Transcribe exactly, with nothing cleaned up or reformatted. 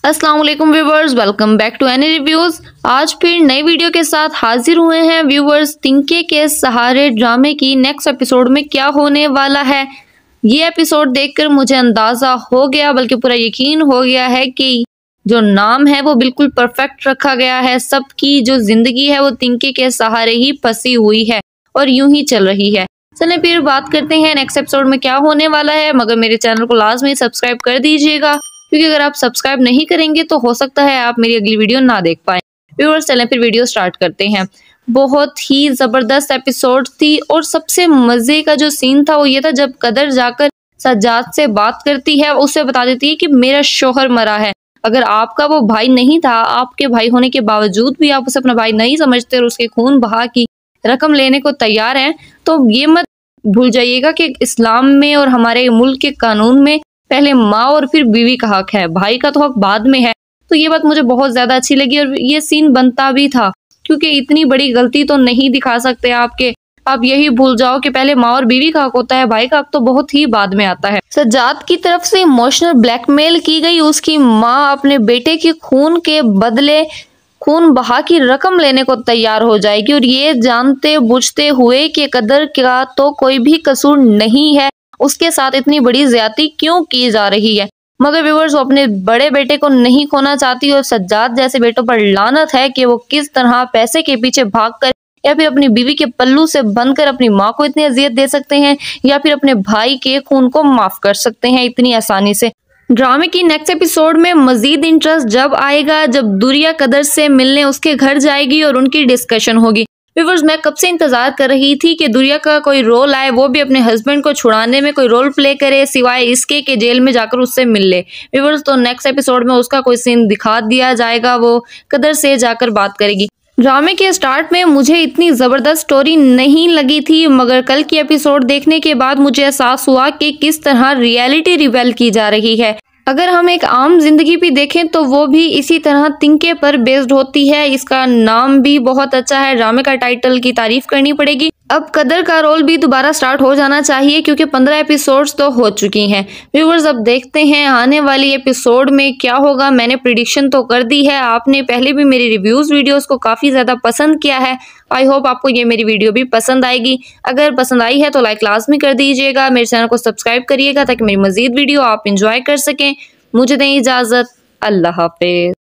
अस्सलाम वालेकुम viewers, welcome back to any reviews. आज फिर नई वीडियो के साथ हाजिर हुए हैं व्यूवर्स। तिनके के सहारे ड्रामे की नेक्स्ट एपिसोड में क्या होने वाला है, ये एपिसोड देखकर मुझे अंदाज़ा हो गया, बल्कि पूरा यकीन हो गया है कि जो नाम है वो बिल्कुल परफेक्ट रखा गया है। सबकी जो ज़िंदगी है वो तिनके के सहारे ही फंसी हुई है और यूं ही चल रही है। चलें फिर बात करते हैं नेक्स्ट एपिसोड में क्या होने वाला है, मगर मेरे चैनल को लाजमी सब्सक्राइब कर दीजिएगा, क्योंकि अगर आप सब्सक्राइब नहीं करेंगे तो हो सकता है आप मेरी अगली वीडियो ना देख पाएं। व्यूअर्स चलें फिर वीडियो स्टार्ट करते हैं। बहुत ही ज़बरदस्त एपिसोड थी और सबसे मज़े का जो सीन था वो ये था जब कदर जाकर सज्जाद से बात करती है, उससे बता देती है कि मेरा शोहर मरा है। अगर आपका वो भाई नहीं था, आपके भाई होने के बावजूद भी आप उसे अपना भाई नहीं समझते और उसके खून बहा की रकम लेने को तैयार हैं, तो ये मत भूल जाइएगा कि इस्लाम में और हमारे मुल्क के कानून में पहले माँ और फिर बीवी का हक है, भाई का तो हक बाद में है। तो ये बात मुझे बहुत ज्यादा अच्छी लगी और ये सीन बनता भी था, क्योंकि इतनी बड़ी गलती तो नहीं दिखा सकते आपके आप यही भूल जाओ कि पहले माँ और बीवी का हक होता है, भाई का हक तो बहुत ही बाद में आता है। सज्जाद की तरफ से इमोशनल ब्लैकमेल की गई, उसकी माँ अपने बेटे के खून के बदले खून बहा की रकम लेने को तैयार हो जाएगी, और ये जानते बुझते हुए कि कदर का तो कोई भी कसूर नहीं है, उसके साथ इतनी बड़ी ज्यादती क्यों की जा रही है। मगर व्यूअर्स वो अपने बड़े बेटे को नहीं खोना चाहती, और सज्जाद जैसे बेटों पर लानत है कि वो किस तरह पैसे के पीछे भागकर या फिर अपनी बीवी के पल्लू से बनकर अपनी माँ को इतनी अजियत दे सकते हैं, या फिर अपने भाई के खून को माफ कर सकते हैं इतनी आसानी से। ड्रामे की नेक्स्ट एपिसोड में मजीद इंटरेस्ट जब आएगा जब दुरिया कदर से मिलने उसके घर जाएगी और उनकी डिस्कशन होगी। व्यूअर्स मैं कब से इंतजार कर रही थी कि दुरिया का कोई रोल आए, वो भी अपने हस्बैंड को छुड़ाने में कोई रोल प्ले करे, सिवाय इसके कि जेल में जाकर उससे मिल ले। व्यूअर्स तो नेक्स्ट एपिसोड में उसका कोई सीन दिखा दिया जाएगा, वो कदर से जाकर बात करेगी। ड्रामे के स्टार्ट में मुझे इतनी ज़बरदस्त स्टोरी नहीं लगी थी, मगर कल की एपिसोड देखने के बाद मुझे एहसास हुआ कि किस तरह रियलिटी रिवेल की जा रही है। अगर हम एक आम जिंदगी भी देखें तो वो भी इसी तरह तिनके पर बेस्ड होती है। इसका नाम भी बहुत अच्छा है, ड्रामे का टाइटल की तारीफ करनी पड़ेगी। अब कदर का रोल भी दोबारा स्टार्ट हो जाना चाहिए, क्योंकि पंद्रह एपिसोड्स तो हो चुकी हैं। व्यूअर्स अब देखते हैं आने वाली एपिसोड में क्या होगा। मैंने प्रिडिक्शन तो कर दी है, आपने पहले भी मेरी रिव्यूज़ वीडियोस को काफ़ी ज़्यादा पसंद किया है। आई होप आपको ये मेरी वीडियो भी पसंद आएगी। अगर पसंद आई है तो लाइक लाजमी कर दीजिएगा, मेरे चैनल को सब्सक्राइब करिएगा ताकि मेरी मज़ीद वीडियो आप इंजॉय कर सकें। मुझे दें इजाज़त, अल्लाह हाफिज़।